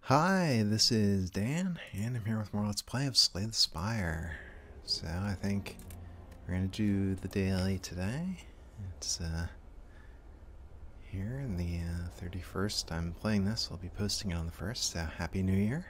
Hi, this is Dan, and I'm here with more Let's Play of Slay the Spire. So I think we're going to do the daily today. It's here in the 31st. I'm playing this. I'll be posting it on the 1st, so Happy New Year.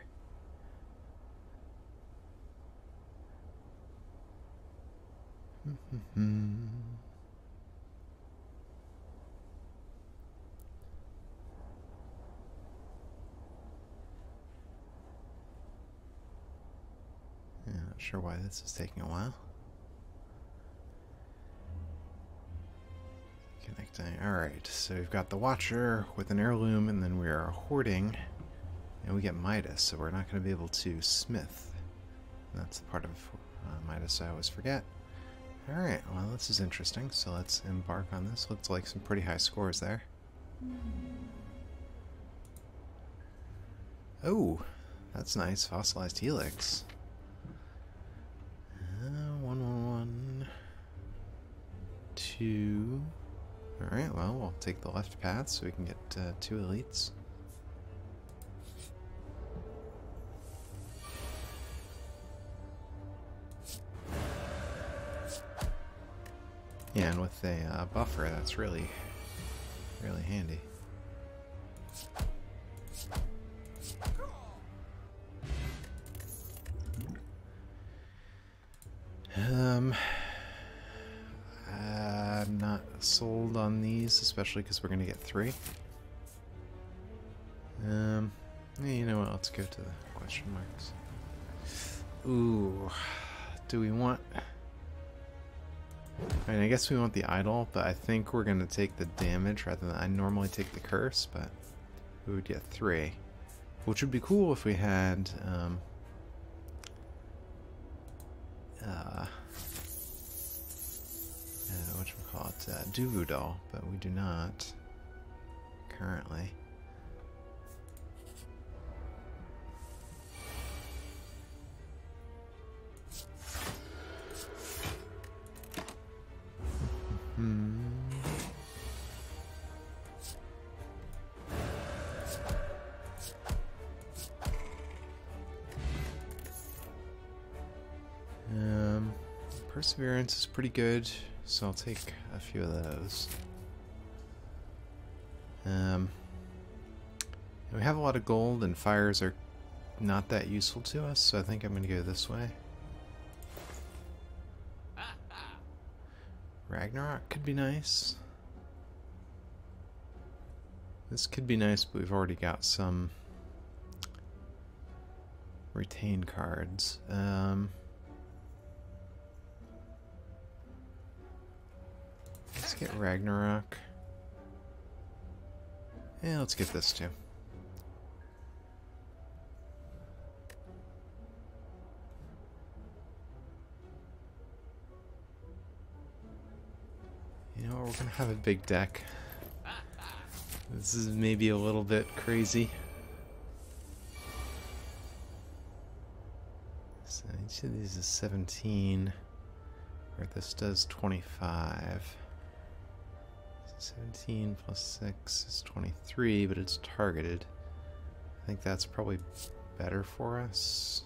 Yeah, not sure why this is taking a while. Connecting. Alright, so we've got the Watcher with an heirloom, and then we are hoarding, and we get Midas, so we're not going to be able to smith. That's the part of Midas I always forget. Alright, well this is interesting, so let's embark on this. Looks like some pretty high scores there. Oh, that's nice. Fossilized helix. 111. 2. Alright, well, we'll take the left path so we can get 2 elites. Yeah, and with a buffer, that's really handy. I'm not sold on these, especially because we're going to get 3. Yeah, you know what, let's go to the question marks. Ooh, do we want... I mean, I guess we want the idol, but I think we're going to take the damage rather than... I normally take the curse, but we would get 3. Which would be cool if we had... whatchamacallit, Duvu doll, but we do not currently. Perseverance is pretty good, so I'll take a few of those. We have a lot of gold, and fires are not that useful to us, so I think I'm going to go this way. Ragnarok could be nice. This could be nice, but we've already got some retain cards. Let's get Ragnarok. Yeah, let's get this too. You know what, we're gonna have a big deck. This is maybe a little bit crazy. So each of these is 17, or this does 25. 17 plus 6 is 23, but it's targeted. I think that's probably better for us.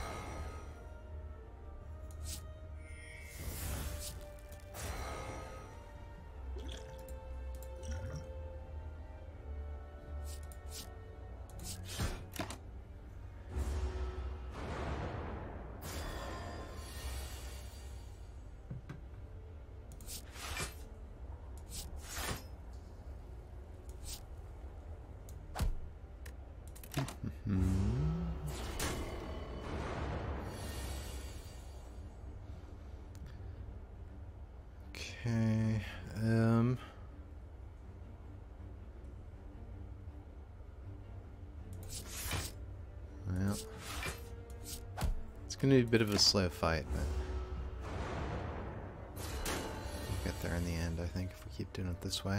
Okay, well, it's gonna be a bit of a slow fight, but we'll get there in the end, I think, if we keep doing it this way.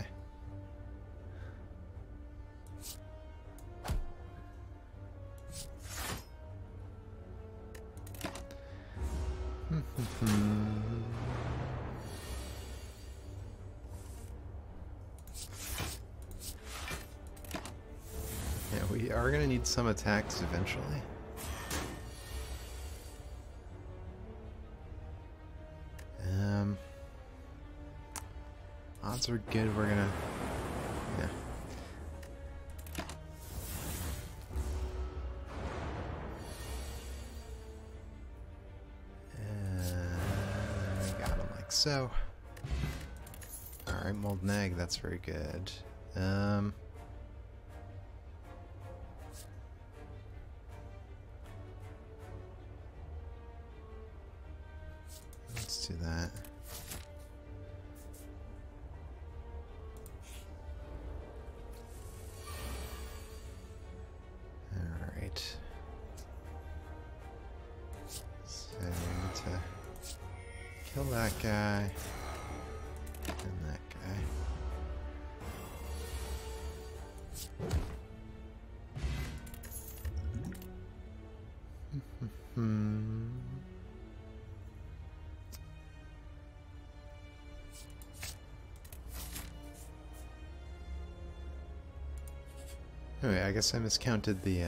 Yeah, we we are going to need some attacks eventually. Odds are good we're gonna... yeah. Got him like so. Alright, Molten Egg, that's very good. Let's do that. Alright. So we need to kill that guy and that guy. Anyway, I guess I miscounted the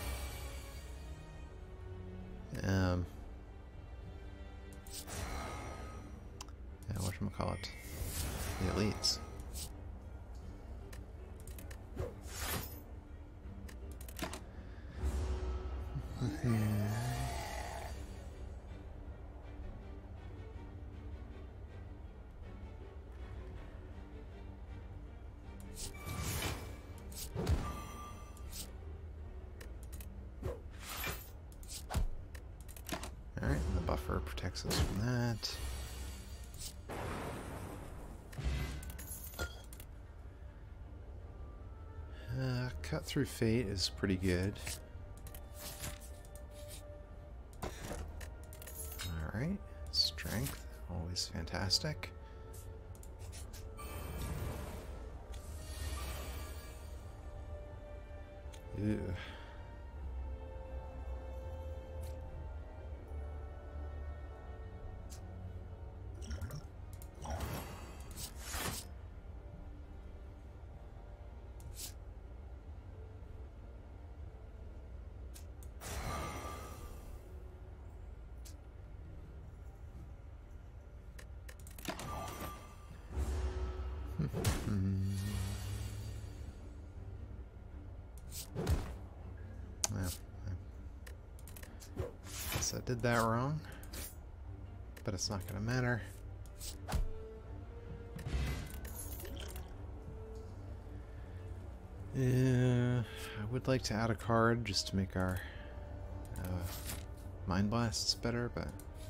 whatchamacallit, the elites. Alright, and the buffer protects us from that. Cut through fate is pretty good. Alright, strength, always fantastic. Ew. Well, I guess I did that wrong, but it's not going to matter. I would like to add a card just to make our Mind Blasts better, but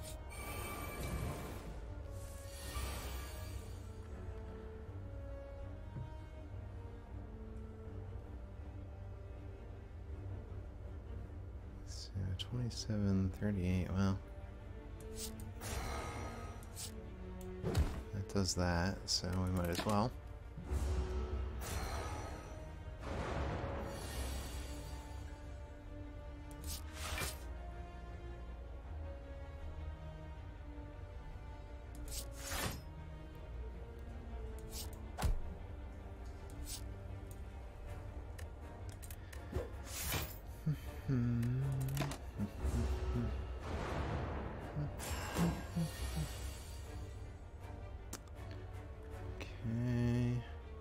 so 27, 38, well, that does that, so we might as well. Okay.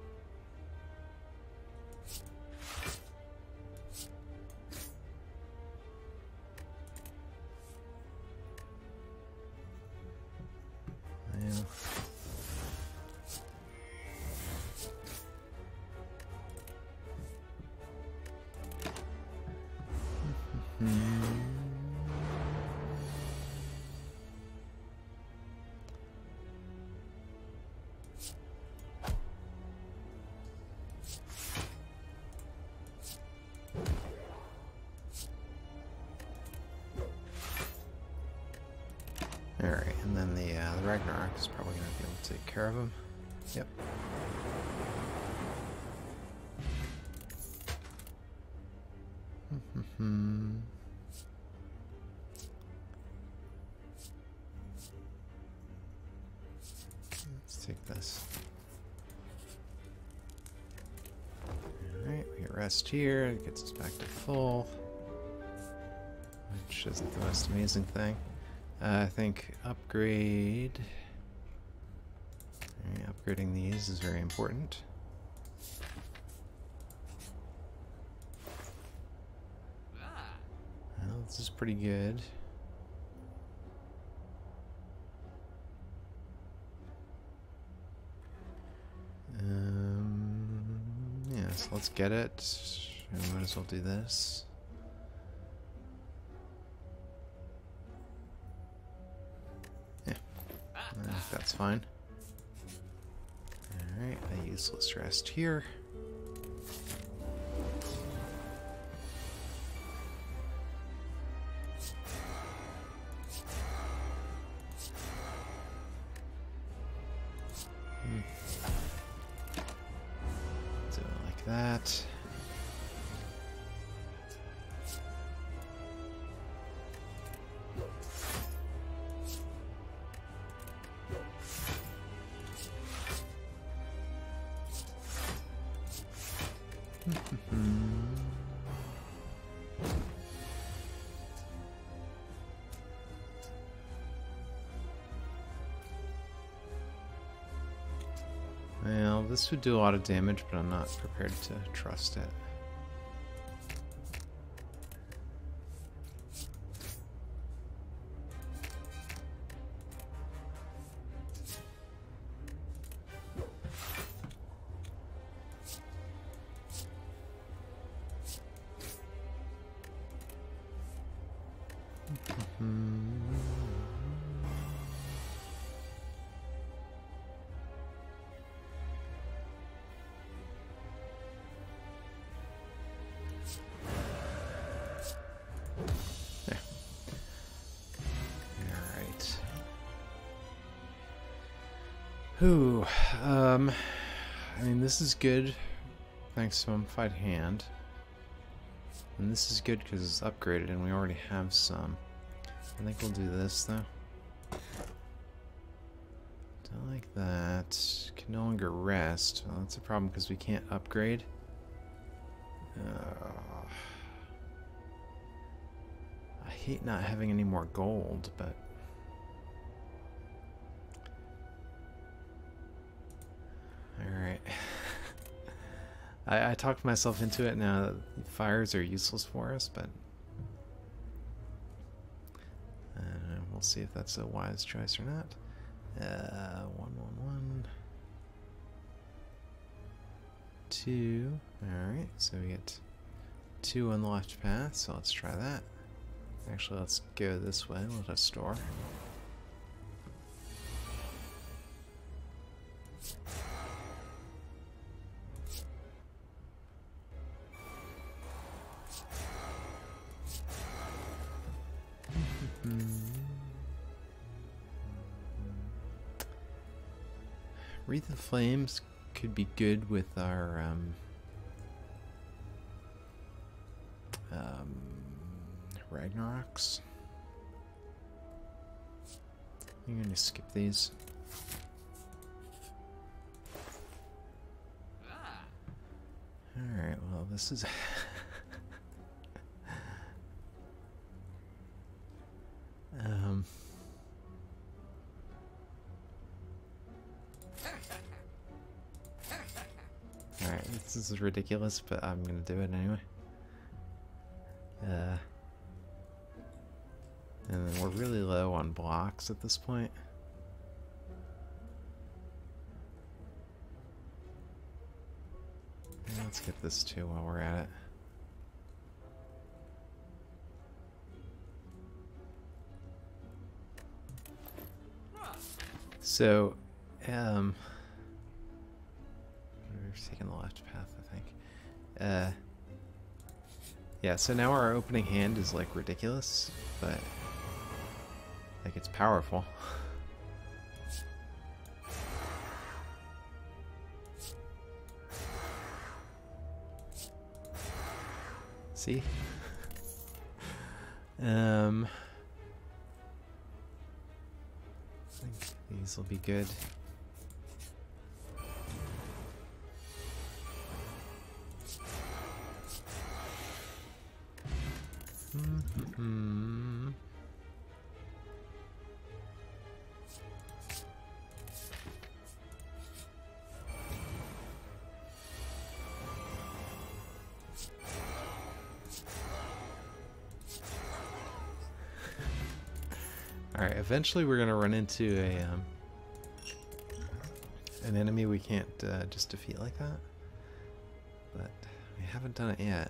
Well. Alright, and then the Ragnarok is probably going to be able to take care of him. Yep. Let's take this. Alright, we get rid rest here. It gets us back to full, which isn't the most amazing thing. I think upgrade. Upgrading these is very important. Well, this is pretty good. Yeah, so let's get it. We might as well do this. Yeah, I think that's fine. Alright, a useless rest here. Do it like that. Well, this would do a lot of damage, but I'm not prepared to trust it. Ooh, I mean, this is good thanks to Mummified Hand. And this is good because it's upgraded and we already have some. I think we'll do this though. Don't like that. Can no longer rest. Well, that's a problem because we can't upgrade. I hate not having any more gold, but... Alright. I talked myself into it now that fires are useless for us, but... we'll see if that's a wise choice or not. 111. 2. Alright, so we get 2 on the left path, so let's try that. Actually, let's go this way. Let us store. Wreath of Flames could be good with our Ragnaroks. I'm gonna skip these. Alright, well, this is... Alright, this is ridiculous, but I'm gonna do it anyway. And then we're really low on blocks at this point. Let's get this too while we're at it. So, we're taking the left path, I think. Yeah, so now our opening hand is like ridiculous, but like it's powerful. See? I think these will be good. Mm-hmm. Alright, eventually we're gonna run into an enemy we can't just defeat like that. But we haven't done it yet.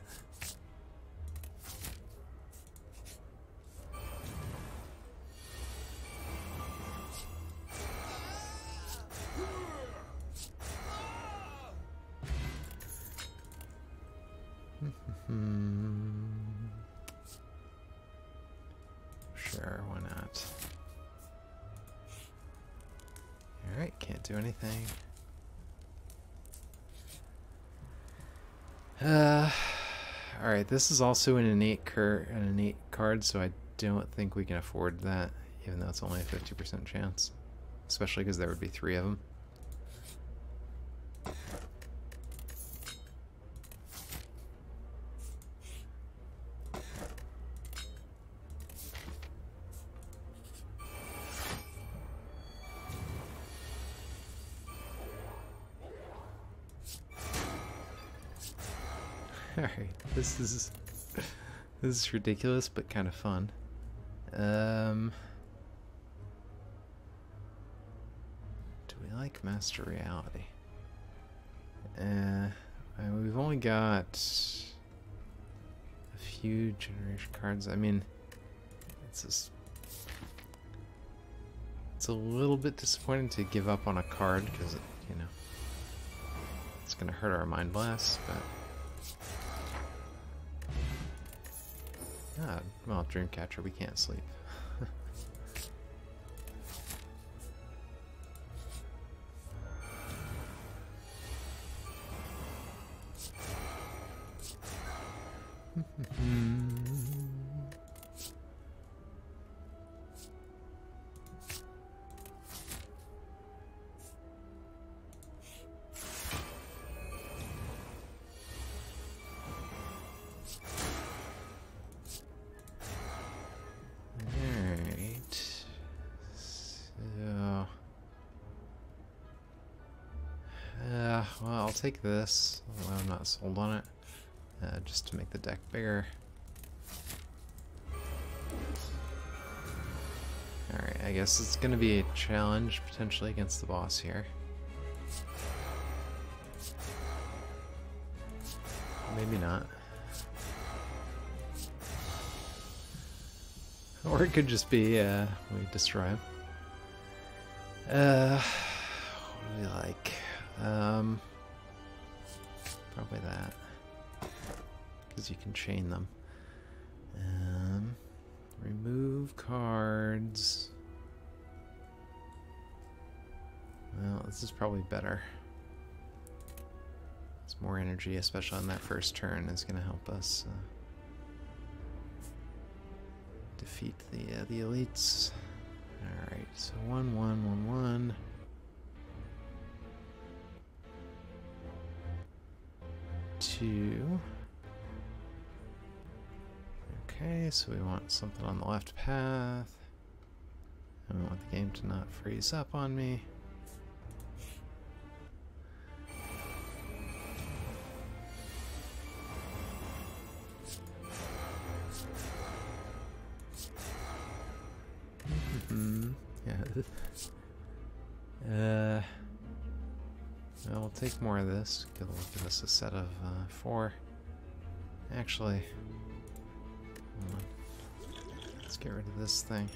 Sure, why not? Alright, can't do anything. Alright, this is also an innate card, so I don't think we can afford that, even though it's only a 50% chance. Especially because there would be 3 of them. Alright, this is ridiculous but kind of fun. Do we like Master Reality? We've only got a few generation cards. I mean, it's a little bit disappointing to give up on a card because, you know, it's gonna hurt our Mind Blast, but. Ah, well, Dreamcatcher, we can't sleep. Well, I'll take this, although I'm not sold on it, just to make the deck bigger. Alright, I guess it's going to be a challenge, potentially, against the boss here. Maybe not. Or it could just be, we destroy him. What do we like? Probably that, because you can chain them. Remove cards. Well, this is probably better. It's more energy, especially on that first turn, is going to help us defeat the elites. All right, so 1, 1, 1, 1. 2. Okay, so we want something on the left path. And we want the game to not freeze up on me. Yeah. Well, we'll take more of this. It'll give us a set of 4. Actually, hold on. Let's get rid of this thing.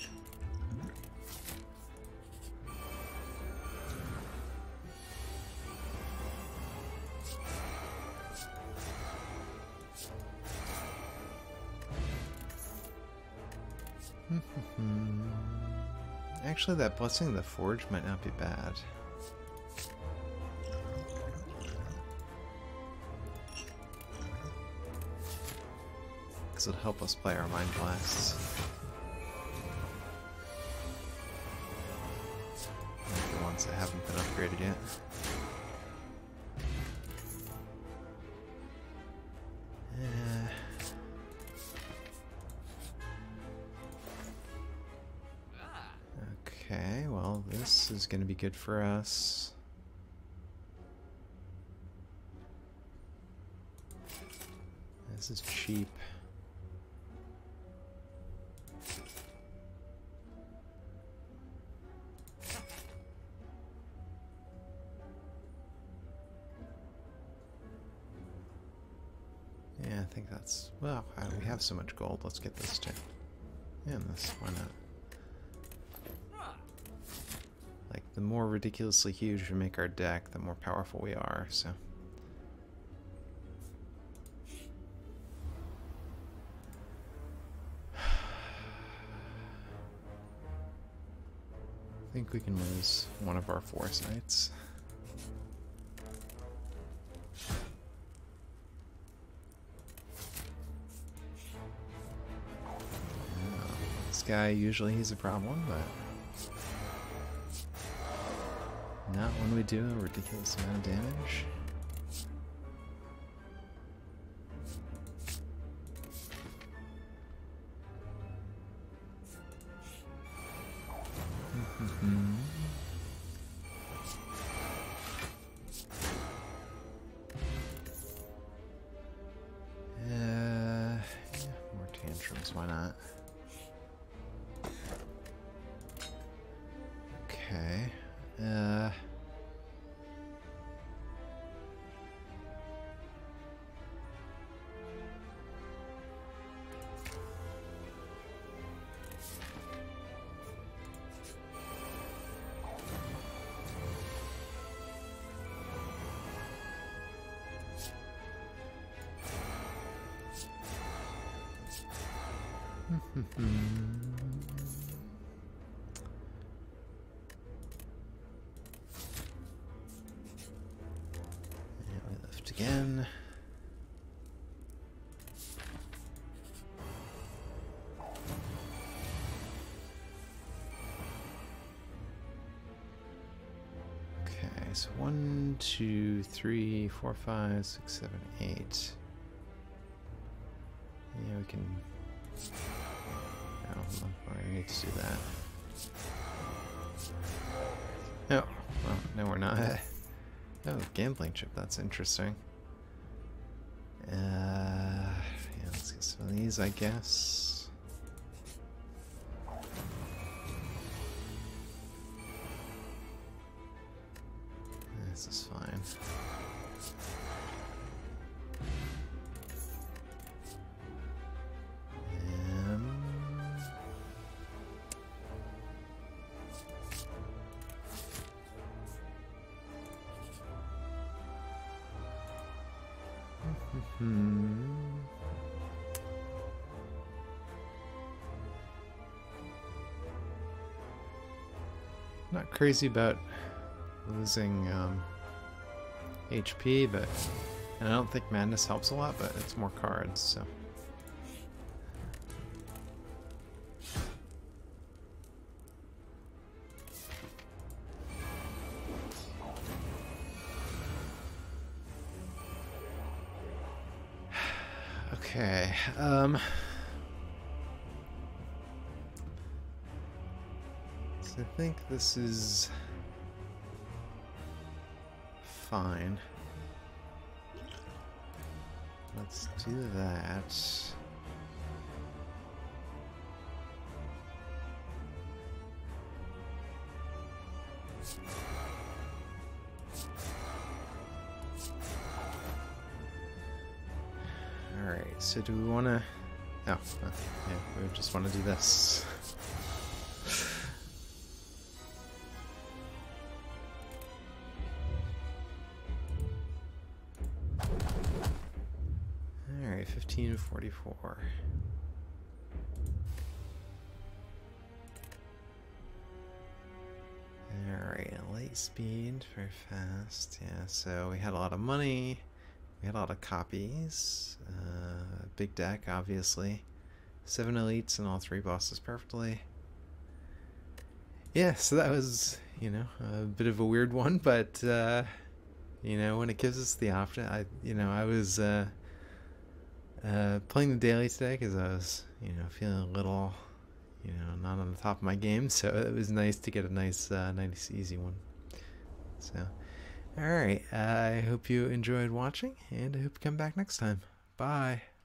Actually, that Blessing of the Forge might not be bad. Because it'll help us play our Mind Blasts. Like the ones that haven't been upgraded yet. Okay, well, this is going to be good for us. This is cheap. Yeah, I think that's... Well, we have so much gold. Let's get this too. Yeah, and this. Why not? Like, the more ridiculously huge we make our deck, the more powerful we are, so... I think we can lose one of our forest knights. This guy, usually he's a problem, but not when we do a ridiculous amount of damage. Yeah, more tantrums, why not? Okay. And we lift again. Okay, so 1, 2, 3, 4, 5, 6, 7, 8. Yeah, we can... No, I need to do that. No, well, no, we're not. Oh, gambling chip, that's interesting. Yeah, let's get some of these, I guess. This is fine. Not crazy about losing HP, but and I don't think madness helps a lot, but it's more cards, so. Okay, so I think this is fine. Let's do that. Alright, so do we want to... Oh, yeah, we just want to do this. Alright, 1544. Alright, light speed, very fast. Yeah, so we had a lot of money. We had a lot of copies. Big deck, obviously. 7 elites and all 3 bosses perfectly. Yeah, so that was, you know, a bit of a weird one, but, you know, when it gives us the option, I was playing the daily today because I was, you know, feeling a little, you know, not on the top of my game, so it was nice to get a nice easy one. So, all right, I hope you enjoyed watching, and I hope you come back next time. Bye.